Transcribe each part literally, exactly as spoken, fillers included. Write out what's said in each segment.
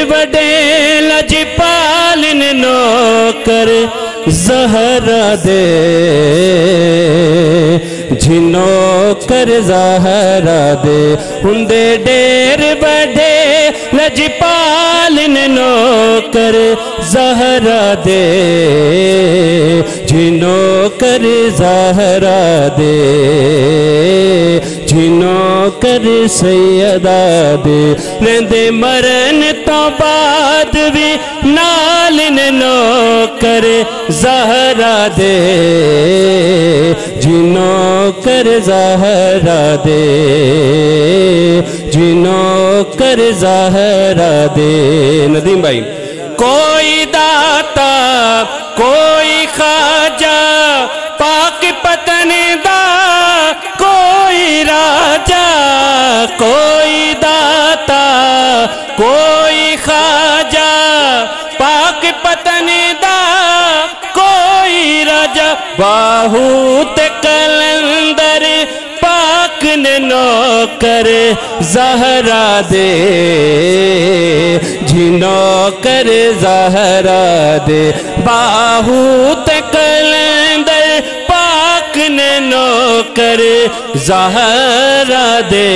وڈے لجپالن نوکر زہرا دے جنو کر زہرا دے ہندے ڈیر بڑے لجپالن نوکر زہرا دے جنو کر زہرا دے جنو کر سیدہ دے لیندے مرن تو بعد بھی نالن نوکر زہرا دے جنو کر زہرا دے جنو کر زہرا دے ندیم بھائی کوئی داتا کوئی خواجہ پاک پتن دا کوئی راجہ کوئی داتا کوئی خواجہ پاک پتن دا کوئی راجہ باہوت کلندر پاک نے نوکر زہرا دے جنو کر زہرا دے باہوت کلندر پاک نے نوکر زہرا دے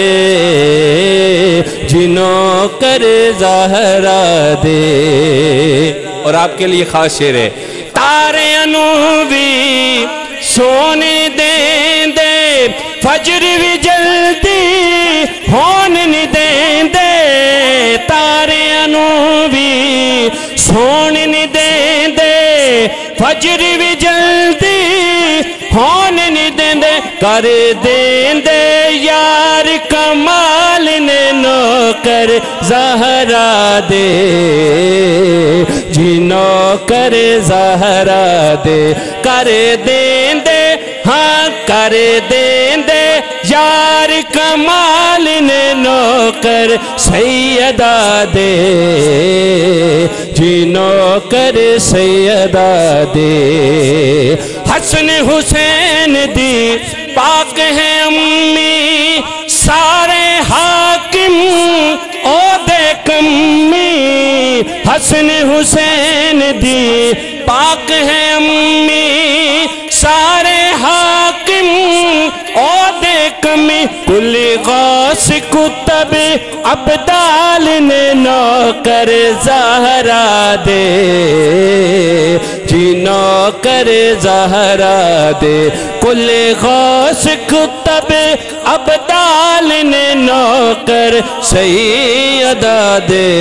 جنو کر زہرا دے اور آپ کے لیے خاص شعر ہے تارے انوی سونے دیں دے فجر بھی جلدی ہون نہیں دیں دے تارے انوی سونے نہیں دیں دے فجر بھی جلدی ہون نہیں دیں دے کر دیں دے یار کمال نے نوکر زہرا دے جنو کر زہرا دے کر دیں دے ہاں کر دیں دے یار کمال نے نوکر سیدہ دے جنو کر سیدہ دے حسن حسین دی پاک ہے امی سارے حاکم او دے کمی حسن حسین دی پاک ہے امی سارے حاکم او دے کمی کل غوث کتب عبدال نے نوکر زہرا دے جنو کر زہرا دے کل غوث کتب عبدال نے نوکر سیدہ دے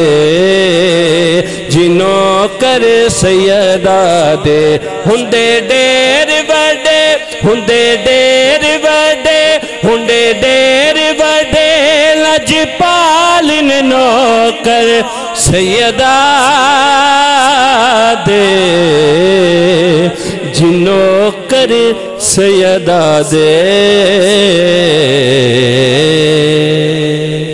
جنو کر سیدہ دے ہندے ڈیر بڑے ہندے ڈیر بڑے ہندے ڈیر بڑے لجپالن نوکر سیدہ دے جنو کر سیدہ دے